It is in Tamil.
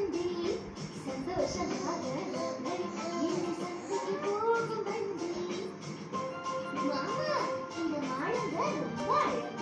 வண்டி சந்தோஷமாக நாங்கள் என்னை சந்திக்க போகும் வண்டி மாமா இந்த மாடுங்க ரொம்ப அழகா